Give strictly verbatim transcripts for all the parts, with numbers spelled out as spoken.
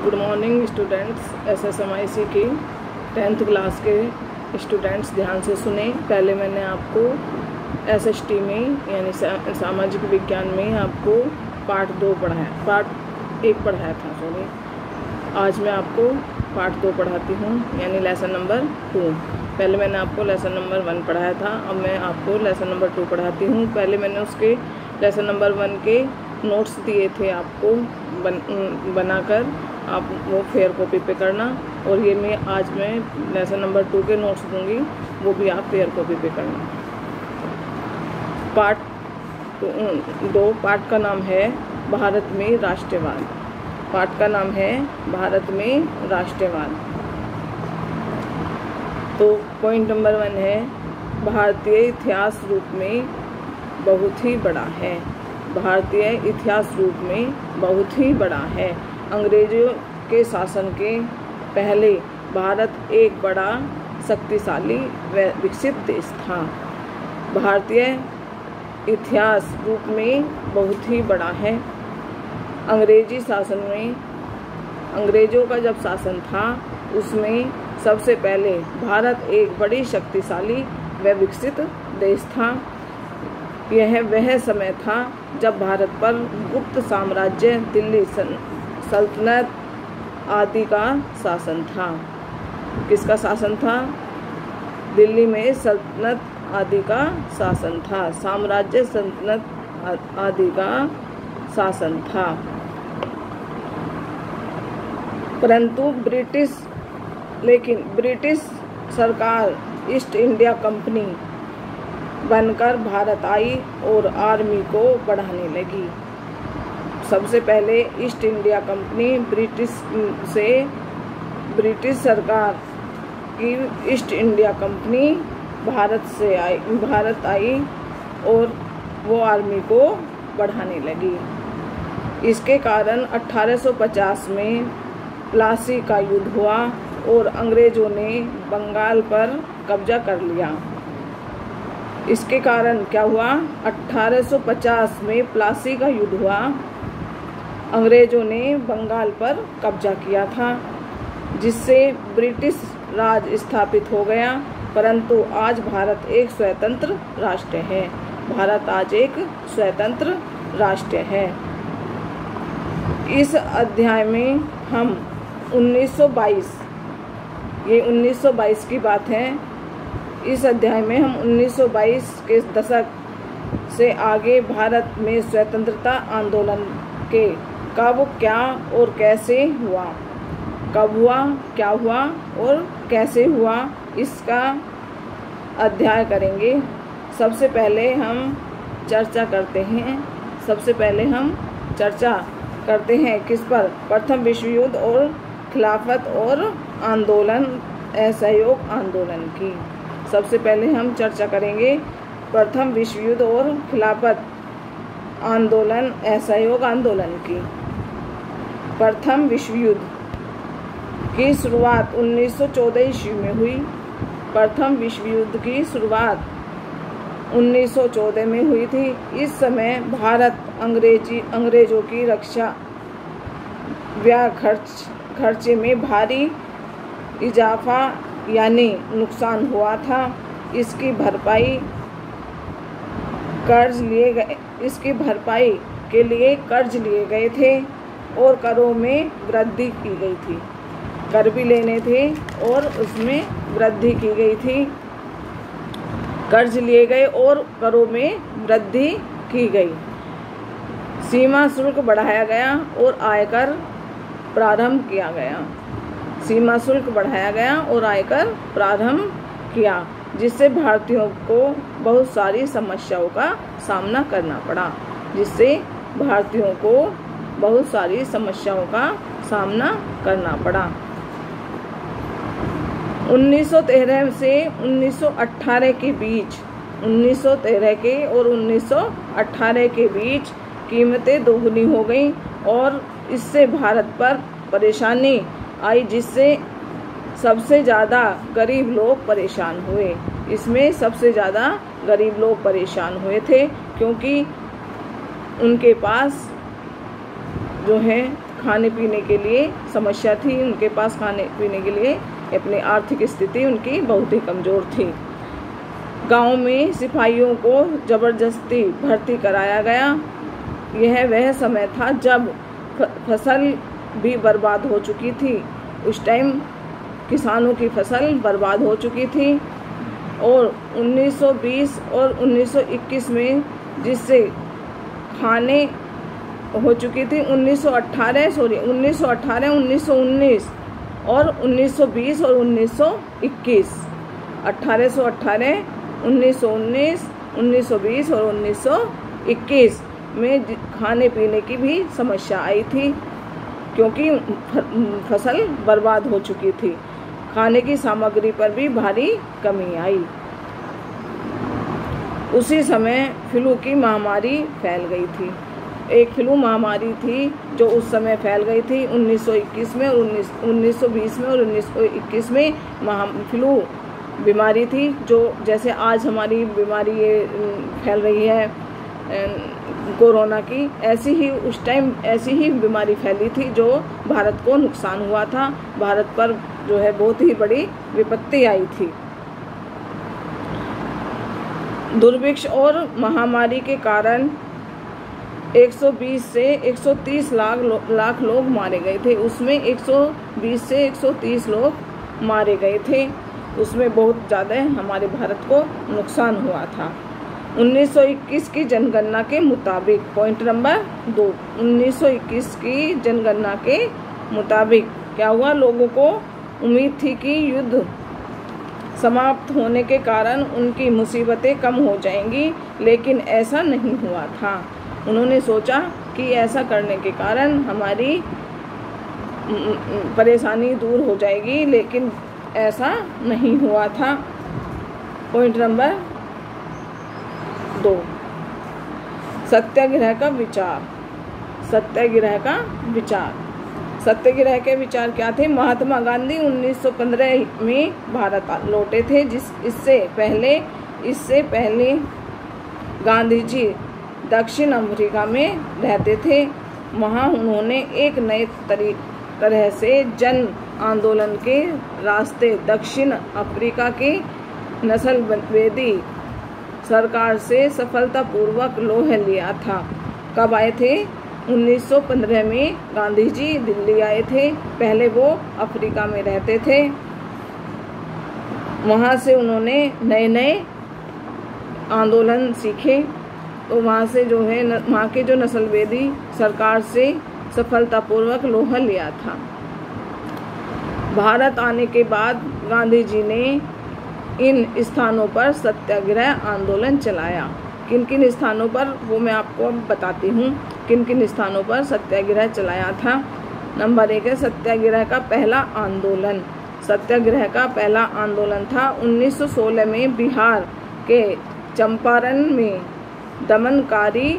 Good morning students. S S M I C की tenth class के students ध्यान से सुने। पहले मैंने आपको एस एस टी में यानी सामाजिक विज्ञान में आपको पार्ट दो पढ़ाया पार्ट एक पढ़ाया था सॉरी आज मैं आपको पार्ट दो पढ़ाती हूँ यानी लेसन नंबर टू। पहले मैंने आपको लेसन नंबर वन पढ़ाया था, अब मैं आपको लेसन नंबर टू पढ़ाती हूँ। पहले मैंने उसके लेसन नंबर वन के नोट्स दिए थे आपको बन बनाकर, आप वो फेयर कॉपी पे करना। और ये मैं आज मैं लेसन नंबर टू के नोट्स दूंगी, वो भी आप फेयर कॉपी पे करना। पार्ट दो पार्ट का नाम है भारत में राष्ट्रवाद। पार्ट का नाम है भारत में राष्ट्रवाद। तो पॉइंट नंबर वन है भारतीय इतिहास रूप में बहुत ही बड़ा है। भारतीय इतिहास रूप में बहुत ही बड़ा है। अंग्रेजों के शासन के पहले भारत एक बड़ा शक्तिशाली व विकसित देश था। भारतीय इतिहास रूप में बहुत ही बड़ा है। अंग्रेजी शासन में अंग्रेजों का जब शासन था उसमें सबसे पहले भारत एक बड़ी शक्तिशाली व विकसित देश था। यह वह समय था जब भारत पर गुप्त साम्राज्य, दिल्ली सल्तनत आदि का शासन था। किसका शासन था? दिल्ली में सल्तनत आदि का शासन था। साम्राज्य, सल्तनत आदि का शासन था। परंतु ब्रिटिश लेकिन ब्रिटिश सरकार ईस्ट इंडिया कंपनी बनकर भारत आई और आर्मी को बढ़ाने लगी। सबसे पहले ईस्ट इंडिया कंपनी ब्रिटिश से ब्रिटिश सरकार की ईस्ट इंडिया कंपनी भारत से आई भारत आई और वो आर्मी को बढ़ाने लगी। इसके कारण अठारह सौ पचास में प्लासी का युद्ध हुआ और अंग्रेजों ने बंगाल पर कब्जा कर लिया। इसके कारण क्या हुआ? अठारह सौ पचास में प्लासी का युद्ध हुआ। अंग्रेजों ने बंगाल पर कब्जा किया था, जिससे ब्रिटिश राज स्थापित हो गया। परंतु आज भारत एक स्वतंत्र राष्ट्र है। भारत आज एक स्वतंत्र राष्ट्र है। इस अध्याय में हम उन्नीस सौ बाईस ये उन्नीस सौ बाईस की बात है। इस अध्याय में हम उन्नीस सौ बाईस के दशक से आगे भारत में स्वतंत्रता आंदोलन के कब, क्या और कैसे हुआ, कब हुआ, क्या हुआ और कैसे हुआ, इसका अध्याय करेंगे। सबसे पहले हम चर्चा करते हैं सबसे पहले हम चर्चा करते हैं किस पर? प्रथम विश्व युद्ध और खिलाफत और आंदोलन, असहयोग आंदोलन की। सबसे पहले हम चर्चा करेंगे प्रथम विश्व युद्ध और खिलाफत आंदोलन, असहयोग आंदोलन की। प्रथम विश्व युद्ध की शुरुआत उन्नीस सौ चौदह ईस्वी में हुई। प्रथम विश्व युद्ध की शुरुआत उन्नीस सौ चौदह में हुई थी। इस समय भारत अंग्रेजी अंग्रेजों की रक्षा व्यय खर्च खर्चे में भारी इजाफा यानी नुकसान हुआ था। इसकी भरपाई कर्ज लिए गए इसकी भरपाई के लिए कर्ज लिए गए थे और करों में वृद्धि की गई थी। कर भी लेने थे और उसमें वृद्धि की गई थी। कर्ज लिए गए और करों में वृद्धि की गई। सीमा शुल्क बढ़ाया गया और आयकर प्रारंभ किया गया। सीमा शुल्क बढ़ाया गया और आयकर प्रारंभ किया, जिससे भारतीयों को बहुत सारी समस्याओं का सामना करना पड़ा जिससे भारतीयों को बहुत सारी समस्याओं का सामना करना पड़ा। उन्नीस सौ तेरह से उन्नीस सौ अठारह के बीच उन्नीस सौ तेरह के और उन्नीस सौ अठारह के बीच कीमतें दोगुनी हो गई और इससे भारत पर परेशानी आई, जिससे सबसे ज़्यादा गरीब लोग परेशान हुए। इसमें सबसे ज़्यादा गरीब लोग परेशान हुए थे क्योंकि उनके पास जो है खाने पीने के लिए समस्या थी, उनके पास खाने पीने के लिए अपनी आर्थिक स्थिति उनकी बहुत ही कमज़ोर थी। गांव में सिपाहियों को ज़बरदस्ती भर्ती कराया गया। यह वह समय था जब फसल भी बर्बाद हो चुकी थी। उस टाइम किसानों की फसल बर्बाद हो चुकी थी और उन्नीस सौ बीस और उन्नीस सौ इक्कीस में जिससे खाने हो चुकी थी उन्नीस सौ अठारह सॉरी उन्नीस सौ अठारह उन्नीस सौ उन्नीस और उन्नीस सौ बीस और उन्नीस सौ इक्कीस अठारह सौ अठारह उन्नीस सौ उन्नीस उन्नीस सौ बीस और उन्नीस सौ इक्कीस में खाने पीने की भी समस्या आई थी, क्योंकि फसल बर्बाद हो चुकी थी। खाने की सामग्री पर भी भारी कमी आई। उसी समय फ्लू की महामारी फैल गई थी। एक फ्लू महामारी थी जो उस समय फैल गई थी उन्नीस सौ इक्कीस में और उन्नीस सौ बीस में और उन्नीस सौ इक्कीस में महा फ्लू बीमारी थी, जो जैसे आज हमारी बीमारी ये फैल रही है कोरोना की, ऐसी ही उस टाइम ऐसी ही बीमारी फैली थी जो भारत को नुकसान हुआ था। भारत पर जो है बहुत ही बड़ी विपत्ति आई थी। दुर्भिक्ष और महामारी के कारण एक सौ बीस से एक सौ तीस लाख लो, लाख लोग मारे गए थे। उसमें एक सौ बीस से एक सौ तीस लोग मारे गए थे। उसमें बहुत ज़्यादा हमारे भारत को नुकसान हुआ था। उन्नीस सौ इक्कीस की जनगणना के मुताबिक, पॉइंट नंबर दो, उन्नीस सौ इक्कीस की जनगणना के मुताबिक क्या हुआ, लोगों को उम्मीद थी कि युद्ध समाप्त होने के कारण उनकी मुसीबतें कम हो जाएंगी, लेकिन ऐसा नहीं हुआ था। उन्होंने सोचा कि ऐसा करने के कारण हमारी परेशानी दूर हो जाएगी, लेकिन ऐसा नहीं हुआ था। पॉइंट नंबर दो, सत्याग्रह का विचार। सत्याग्रह का विचार सत्याग्रह के विचार क्या थे? महात्मा गांधी उन्नीस सौ पंद्रह में भारत लौटे थे। जिस इससे पहले इससे पहले गांधी जी दक्षिण अफ्रीका में रहते थे। वहाँ उन्होंने एक नए तरह से जन आंदोलन के रास्ते दक्षिण अफ्रीका के नस्लवादी सरकार से सफलतापूर्वक लोहा लिया था। कब आए थे? उन्नीस सौ पंद्रह में गांधी जी दिल्ली आए थे। पहले वो अफ्रीका में रहते थे। वहाँ से उन्होंने नए नए आंदोलन सीखे। तो वहाँ से जो है वहाँ के जो नस्लवादी सरकार से सफलतापूर्वक लोहा लिया था। भारत आने के बाद गांधी जी ने इन स्थानों पर सत्याग्रह आंदोलन चलाया। किन किन स्थानों पर, वो मैं आपको अब बताती हूँ किन किन स्थानों पर सत्याग्रह चलाया था। नंबर एक है सत्याग्रह का पहला आंदोलन। सत्याग्रह का पहला आंदोलन था उन्नीस सौ सोलह में बिहार के चंपारण में दमनकारी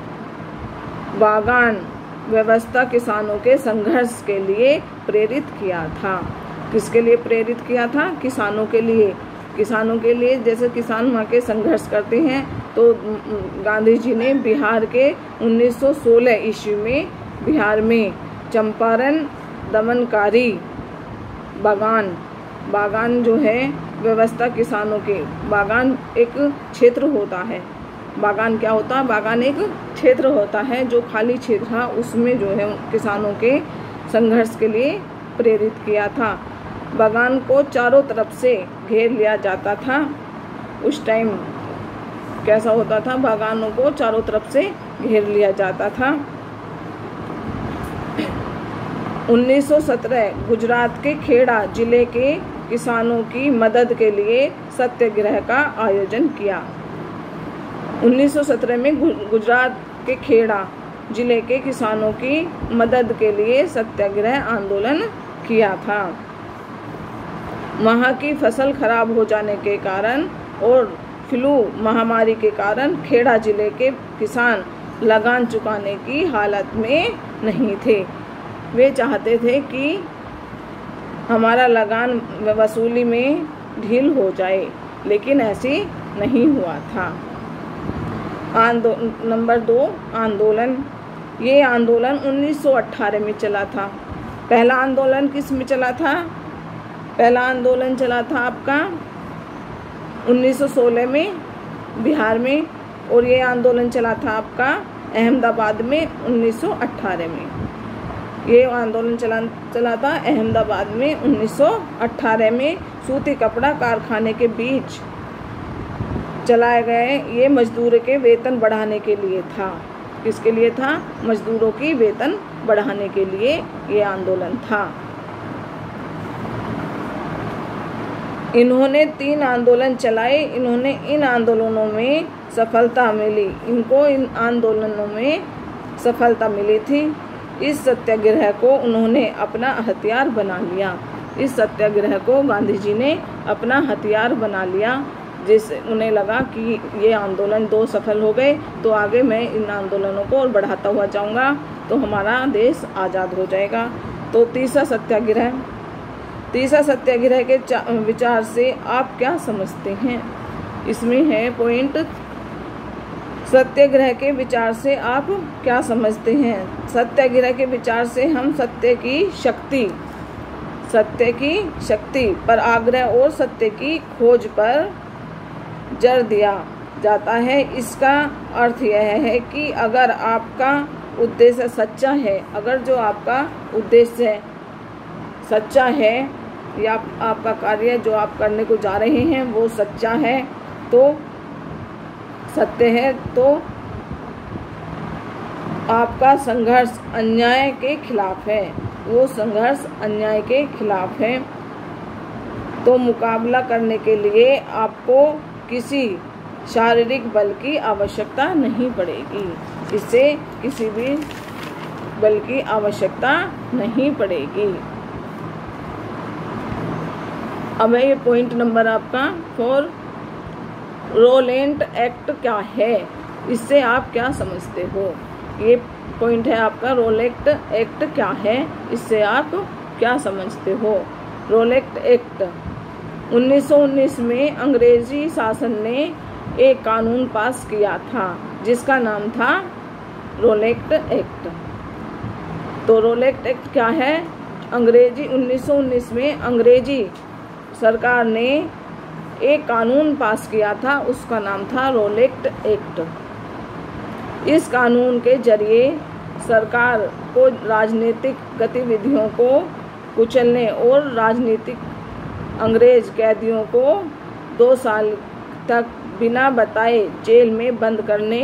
बागान व्यवस्था किसानों के संघर्ष के लिए प्रेरित किया था। किसके लिए प्रेरित किया था? किसानों के लिए। किसानों के लिए, जैसे किसान वहाँ के संघर्ष करते हैं, तो गांधी जी ने बिहार के उन्नीस सौ सोलह ईस्वी में बिहार में चंपारण दमनकारी बागान बागान जो है व्यवस्था किसानों के, बागान एक क्षेत्र होता है। बागान क्या होता है? बागान एक क्षेत्र होता है जो खाली क्षेत्र था, उसमें जो है किसानों के संघर्ष के लिए प्रेरित किया था। बागान को चारों तरफ से घेर लिया जाता था। उस टाइम कैसा होता था? बागानों को चारों तरफ से घेर लिया जाता था। उन्नीस सौ सत्रह गुजरात के खेड़ा जिले के किसानों की मदद के लिए सत्याग्रह का आयोजन किया। उन्नीस सौ सत्रह में गुजरात के खेड़ा जिले के किसानों की मदद के लिए सत्याग्रह आंदोलन किया था। वहाँ की फसल खराब हो जाने के कारण और फ्लू महामारी के कारण खेड़ा जिले के किसान लगान चुकाने की हालत में नहीं थे। वे चाहते थे कि हमारा लगान वसूली में ढील हो जाए, लेकिन ऐसी नहीं हुआ था। आंदो नंबर दो आंदोलन ये आंदोलन उन्नीस सौ अठारह में चला था। पहला आंदोलन किस में चला था? पहला आंदोलन चला था आपका उन्नीस सौ सोलह में बिहार में, और ये आंदोलन चला था आपका अहमदाबाद में उन्नीस सौ अठारह में। ये आंदोलन चला चला था अहमदाबाद में उन्नीस सौ अठारह में। सूती कपड़ा कारखाने के बीच चलाए गए ये मजदूरों के वेतन बढ़ाने के लिए था। किसके लिए था? मजदूरों की वेतन बढ़ाने के लिए ये आंदोलन था। इन्होंने तीन आंदोलन चलाए। इन्होंने इन आंदोलनों में सफलता मिली इनको इन आंदोलनों में सफलता मिली थी। इस सत्याग्रह को उन्होंने अपना हथियार बना लिया। इस सत्याग्रह को गांधी जी ने अपना हथियार बना लिया, जिससे उन्हें लगा कि ये आंदोलन दो सफल हो गए तो आगे मैं इन आंदोलनों को और बढ़ाता हुआ जाऊंगा तो हमारा देश आज़ाद हो जाएगा। तो तीसरा सत्याग्रह तीसरा सत्याग्रह के विचार से आप क्या समझते हैं? इसमें है पॉइंट, सत्याग्रह के विचार से आप क्या समझते हैं? सत्याग्रह के विचार से हम सत्य की शक्ति सत्य की शक्ति पर आग्रह और सत्य की खोज पर जोर दिया जाता है। इसका अर्थ यह है कि अगर आपका उद्देश्य सच्चा है, अगर जो आपका उद्देश्य सच्चा है या आपका कार्य जो आप करने को जा रहे हैं वो सच्चा है, तो सत्य है, तो आपका संघर्ष अन्याय के खिलाफ है, वो संघर्ष अन्याय के खिलाफ है। तो मुकाबला करने के लिए आपको किसी शारीरिक बल की आवश्यकता नहीं पड़ेगी। इससे किसी भी बल की आवश्यकता नहीं पड़ेगी। अब है ये पॉइंट नंबर आपका फोर, रोलेंट एक्ट क्या है? इससे आप क्या समझते हो? ये पॉइंट है आपका, रोलेंट एक्ट क्या है, इससे आप क्या समझते हो? रोलेंट एक्ट उन्नीस सौ उन्नीस में अंग्रेजी शासन ने एक कानून पास किया था जिसका नाम था रोलेंट एक्ट। तो रोलेंट एक्ट क्या है? अंग्रेजी उन्नीस सौ उन्नीस में अंग्रेजी सरकार ने एक कानून पास किया था, उसका नाम था रोलेंट एक्ट। इस कानून के जरिए सरकार को राजनीतिक गतिविधियों को कुचलने और राजनीतिक अंग्रेज कैदियों को दो साल तक बिना बताए जेल में बंद करने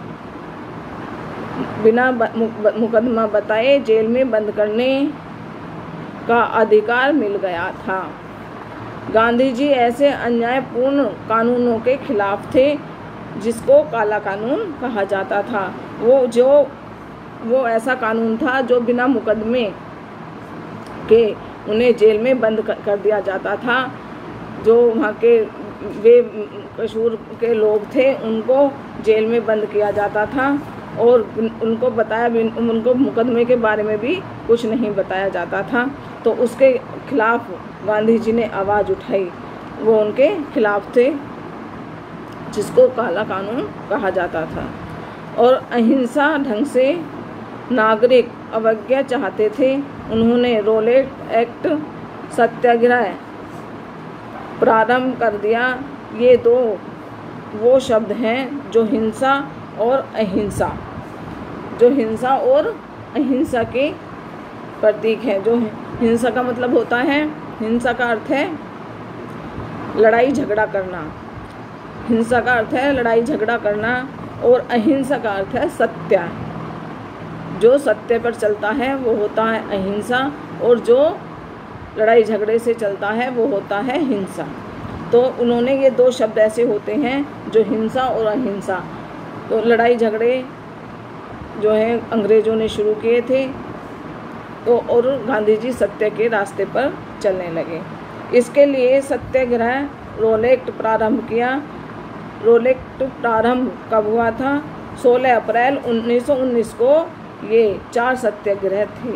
बिना मुकदमा बताए जेल में बंद करने का अधिकार मिल गया था। गांधी जी ऐसे अन्यायपूर्ण कानूनों के खिलाफ थे जिसको काला कानून कहा जाता था। वो जो वो ऐसा कानून था जो बिना मुकदमे के उन्हें जेल में बंद कर दिया जाता था। जो वहाँ के वे कसूर के लोग थे उनको जेल में बंद किया जाता था और उनको बताया उनको मुकदमे के बारे में भी कुछ नहीं बताया जाता था। तो उसके खिलाफ गांधी जी ने आवाज़ उठाई, वो उनके खिलाफ थे जिसको काला कानून कहा जाता था। और अहिंसा ढंग से नागरिक अवज्ञा चाहते थे। उन्होंने रोलेंट एक्ट सत्याग्रह प्रारंभ कर दिया। ये दो वो शब्द हैं जो हिंसा और अहिंसा जो हिंसा और अहिंसा के प्रतीक है। जो हिंसा का मतलब होता है, हिंसा का अर्थ है लड़ाई झगड़ा करना, हिंसा का अर्थ है लड़ाई झगड़ा करना, और अहिंसा का अर्थ है सत्य। जो सत्य पर चलता है वो होता है अहिंसा, और जो लड़ाई झगड़े से चलता है वो होता है हिंसा। तो उन्होंने ये दो शब्द ऐसे होते हैं जो हिंसा और अहिंसा। तो लड़ाई झगड़े जो है अंग्रेज़ों ने शुरू किए थे, तो और गांधी जी सत्य के रास्ते पर चलने लगे। इसके लिए सत्याग्रह रोलेंट प्रारंभ किया। रोलेंट प्रारंभ कब हुआ था? सोलह अप्रैल उन्नीस सौ उन्नीस को ये चार सत्याग्रह थे।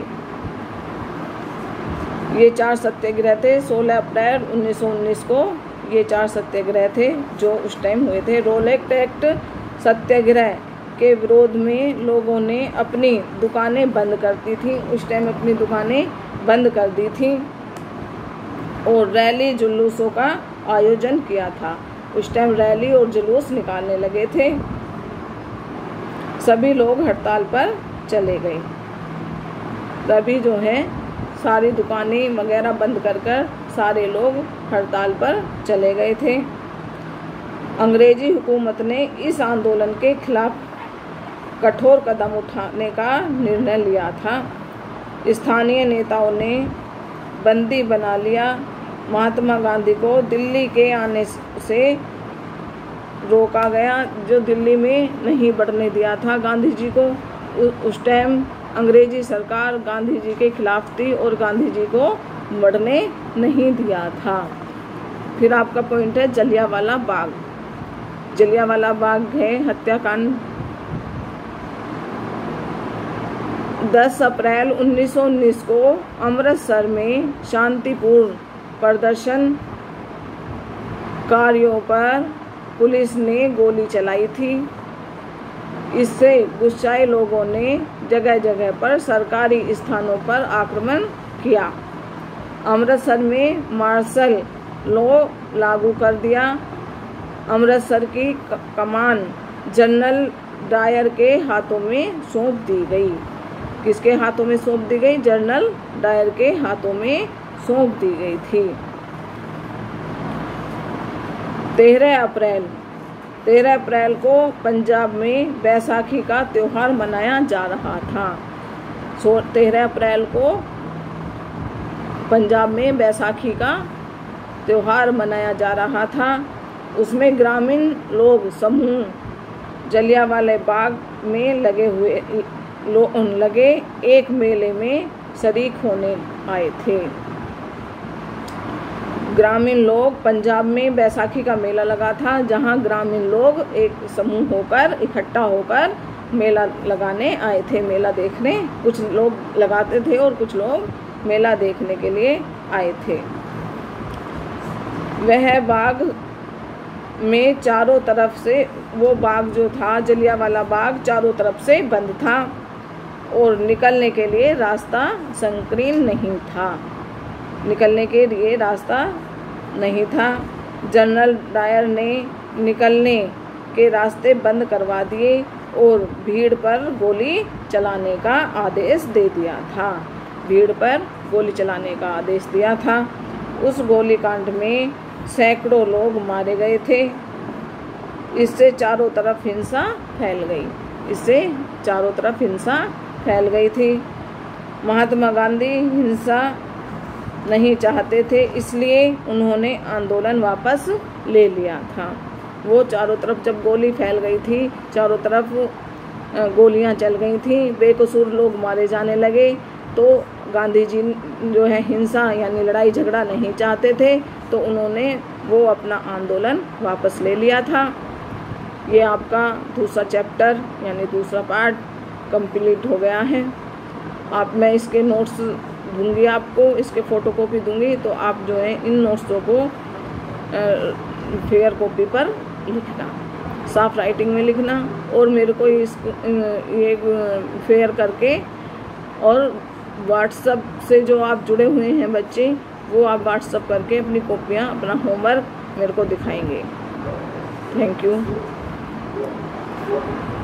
ये चार सत्याग्रह थे सोलह अप्रैल उन्नीस सौ उन्नीस को ये चार सत्याग्रह थे जो उस टाइम हुए थे। रोलेंट एक्ट सत्याग्रह के विरोध में लोगों ने अपनी दुकानें बंद कर दी थी। उस टाइम अपनी दुकानें बंद कर दी थी और रैली जुलूसों का आयोजन किया था। उस टाइम रैली और जुलूस निकालने लगे थे। सभी लोग हड़ताल पर चले गए। तभी जो है सारी दुकानें वगैरह बंद कर कर सारे लोग हड़ताल पर चले गए थे। अंग्रेजी हुकूमत ने इस आंदोलन के खिलाफ कठोर कदम उठाने का निर्णय लिया था। स्थानीय नेताओं ने बंदी बना लिया। महात्मा गांधी को दिल्ली के आने से रोका गया, जो दिल्ली में नहीं बढ़ने दिया था गांधी जी को। उस टाइम अंग्रेजी सरकार गांधी जी के खिलाफ थी और गांधी जी को बढ़ने नहीं दिया था। फिर आपका पॉइंट है जलियांवाला बाग। जलियांवाला बाग है हत्याकांड। दस अप्रैल उन्नीस सौ उन्नीस को अमृतसर में शांतिपूर्ण प्रदर्शनकारियों पर पुलिस ने गोली चलाई थी। इससे गुस्साए लोगों ने जगह जगह पर सरकारी स्थानों पर आक्रमण किया। अमृतसर में मार्शल लॉ लागू कर दिया। अमृतसर की कमान जनरल डायर के हाथों में सौंप दी गई। किसके हाथों में सौंप दी गई? जनरल डायर के हाथों में सौंप दी गई थी। तेरह अप्रैल तेरह अप्रैल को पंजाब में बैसाखी का त्योहार मनाया जा रहा था। सो तेरह अप्रैल को पंजाब में बैसाखी का त्योहार मनाया जा रहा था। उसमें ग्रामीण लोग समूह जलियांवाला बाग में लगे हुए लगे एक मेले में शरीक होने आए थे। ग्रामीण लोग, पंजाब में बैसाखी का मेला लगा था, जहां ग्रामीण लोग एक समूह होकर इकट्ठा होकर मेला लगाने आए थे। मेला देखने कुछ लोग लगाते थे और कुछ लोग मेला देखने के लिए आए थे। वह बाग में चारों तरफ से, वो बाग जो था जलियांवाला बाग चारों तरफ से बंद था और निकलने के लिए रास्ता संकीर्ण नहीं था। निकलने के लिए रास्ता नहीं था। जनरल डायर ने निकलने के रास्ते बंद करवा दिए और भीड़ पर गोली चलाने का आदेश दे दिया था। भीड़ पर गोली चलाने का आदेश दिया था। उस गोलीकांड में सैकड़ों लोग मारे गए थे। इससे चारों तरफ हिंसा फैल गई। इससे चारों तरफ हिंसा फैल गई थी। महात्मा गांधी हिंसा नहीं चाहते थे, इसलिए उन्होंने आंदोलन वापस ले लिया था। वो चारों तरफ जब गोली फैल गई थी, चारों तरफ गोलियां चल गई थी, बेकसूर लोग मारे जाने लगे, तो गांधी जी जो है हिंसा यानी लड़ाई झगड़ा नहीं चाहते थे, तो उन्होंने वो अपना आंदोलन वापस ले लिया था। ये आपका दूसरा चैप्टर यानी दूसरा पार्ट कंप्लीट हो गया है। आप मैं इसके नोट्स दूंगी आपको, इसके फ़ोटोकॉपी दूंगी, तो आप जो है इन नोट्सों को फेयर कॉपी पर लिखना, साफ राइटिंग में लिखना और मेरे को इस ये फेयर करके, और व्हाट्सएप से जो आप जुड़े हुए हैं बच्चे, वो आप व्हाट्सएप करके अपनी कॉपियाँ, अपना होमवर्क मेरे को दिखाएंगे। Thank you.